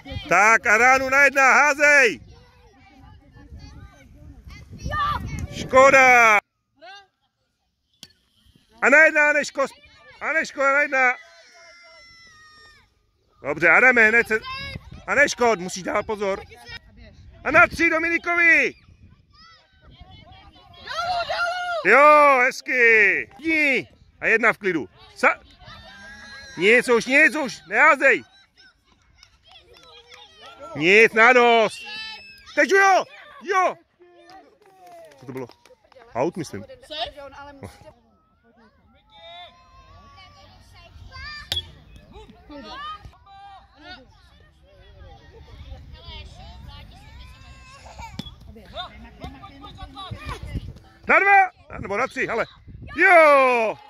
Tak a ránu na 1, házej! Škoda! A na 1, Aneško, na 1. Dobře, Adame, hned se... Aneško, musíš dát pozor. A na 3 Dominikovi! Jo, hezky! A 1 v klidu. Nic už, neházej! Nic, na nos! Teď jo! Co to bylo? Aut, myslím. Na 2! Nebo na 3, ale. Jo!